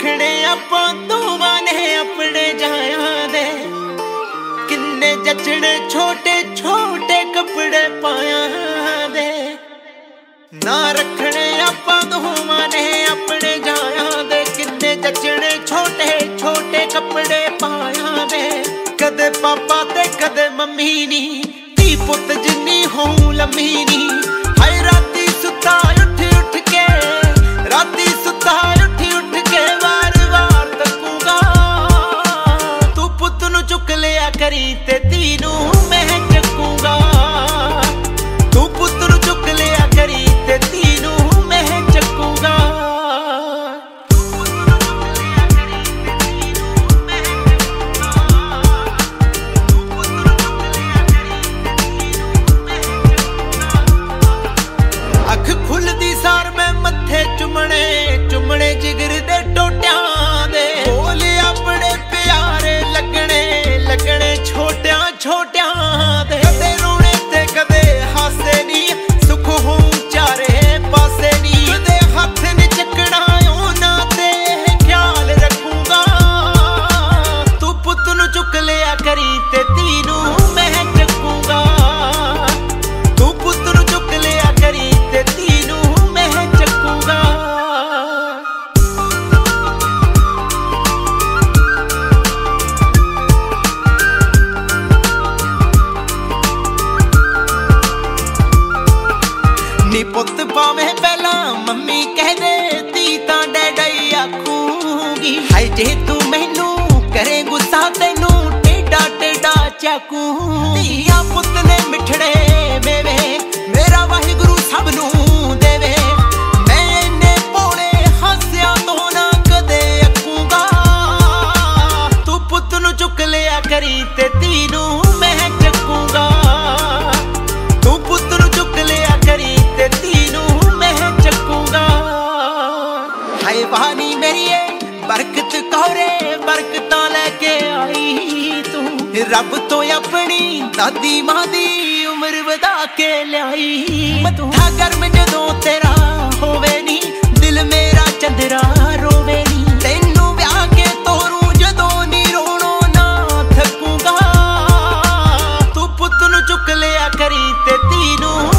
रखने आपां दोवां ने अपने जाया दे किन्ने जचने छोटे छोटे कपड़े पाया दे ना रखने आपां दोवां ने अपने जाया दे किन्ने जचने छोटे छोटे कपड़े पाया दे कदे पापा ते कदे मम्मी नी धी पुत जिन्नी होऊं लम्मी नी हाय राती सुता उठ उठ के राती सुता उठ उठ के वार वार तकूंगा तू पुत नू चुक लिया करी ते धी नू मैं चकूंगा तू पुत नू चुक लिया करी ते धी नू मैं चकूंगा अख खुलदी सार मैं मत्थे चुमने चुमने जिगर दे टोटियां दे बोल अपने प्यारे लगने लगने छोटियां छोटियां दे कदे रोने ते कदे हासे नी सुख हों चारे पासे नी कदे हाथ नी चकना ओना ते ख्याल रखूंगा तू पुत नू चुक लिया करी ते धी नू मैं चकूंगा तू पुत नू चुक लिया करी ते धी नू मैं चकूंगा नी पुत पावे पहला मम्मी कह दे धी तां डैडा ही आखूंगी हाय जे तू मैनू करे गुस्सा तैनू टेढ़ा टेढ़ा चाकूंगी धीया पुत ने मिठड़े मेवे मेरा वाहिगुरु सब नू देवे मैं इन्ने भोले हासिया तो ना कदे अकूंगा तू पुत नू चुक लिया करी ते धी नू मैं चकूंगा तू पुत नू चुक लिया करी ते धी नू मैं चकूंगा हाय वानी मेरी बरकत कौरे बरकतां लेके आई तू रब तो अपनी दादी मां दी उम्र वधा के लियाई मत्था गर्म जदों तेरा होवे नी दिल मेरा चंदरा रोवे नी तैनू ब्याह के तोरूं जदों नी रोणो ना थकूंगा तू पुत नू चुक लिया करी ते धी नू